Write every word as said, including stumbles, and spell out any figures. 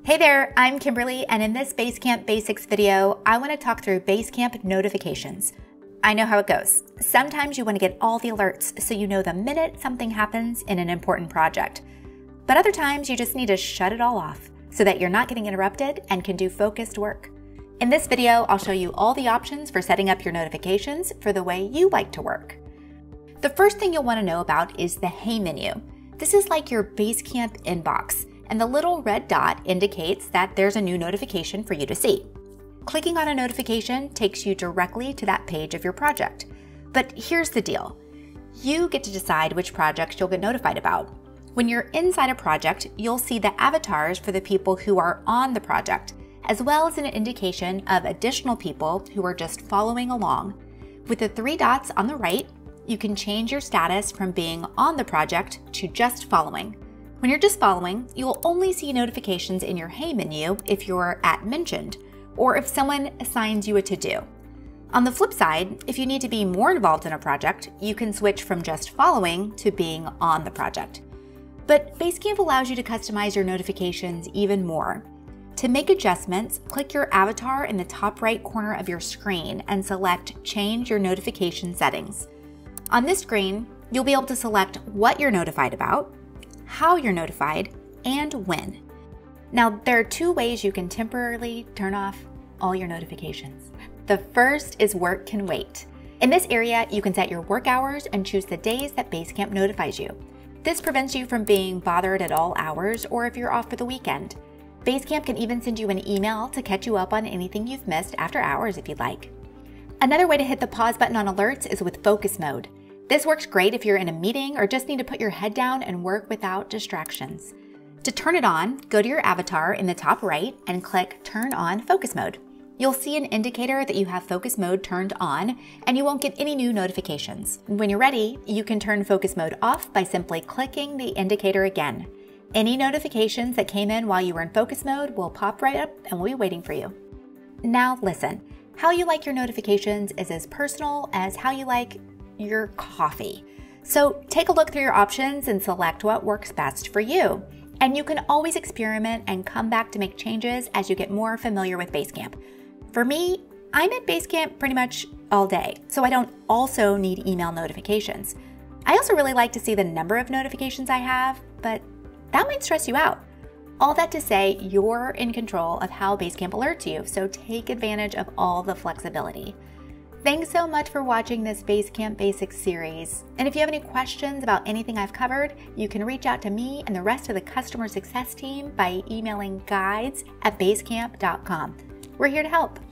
Hey there, I'm Kimberly, and in this Basecamp Basics video, I want to talk through Basecamp notifications. I know how it goes. Sometimes you want to get all the alerts so you know the minute something happens in an important project. But other times you just need to shut it all off so that you're not getting interrupted and can do focused work. In this video, I'll show you all the options for setting up your notifications for the way you like to work. The first thing you'll want to know about is the Hey menu. This is like your Basecamp inbox, and the little red dot indicates that there's a new notification for you to see. Clicking on a notification takes you directly to that page of your project. But here's the deal. You get to decide which projects you'll get notified about. When you're inside a project, you'll see the avatars for the people who are on the project, as well as an indication of additional people who are just following along. With the three dots on the right, you can change your status from being on the project to just following. When you're just following, you'll only see notifications in your Hey menu if you're at mentioned, or if someone assigns you a to-do. On the flip side, if you need to be more involved in a project, you can switch from just following to being on the project. But Basecamp allows you to customize your notifications even more. To make adjustments, click your avatar in the top right corner of your screen and select Change Your Notification Settings. On this screen, you'll be able to select what you're notified about, how you're notified, and when. Now, there are two ways you can temporarily turn off all your notifications. The first is Work Can Wait. In this area, you can set your work hours and choose the days that Basecamp notifies you. This prevents you from being bothered at all hours or if you're off for the weekend. Basecamp can even send you an email to catch you up on anything you've missed after hours if you'd like. Another way to hit the pause button on alerts is with Focus Mode. This works great if you're in a meeting or just need to put your head down and work without distractions. To turn it on, go to your avatar in the top right and click Turn on Focus Mode. You'll see an indicator that you have Focus Mode turned on, and you won't get any new notifications. When you're ready, you can turn Focus Mode off by simply clicking the indicator again. Any notifications that came in while you were in Focus Mode will pop right up and will be waiting for you. Now listen, how you like your notifications is as personal as how you like your coffee. So take a look through your options and select what works best for you. And you can always experiment and come back to make changes as you get more familiar with Basecamp. For me, I'm at Basecamp pretty much all day, so I don't also need email notifications. I also really like to see the number of notifications I have, but that might stress you out. All that to say, you're in control of how Basecamp alerts you, so take advantage of all the flexibility. Thanks so much for watching this Basecamp Basics series. And if you have any questions about anything I've covered, you can reach out to me and the rest of the customer success team by emailing guides at basecamp dot com. We're here to help.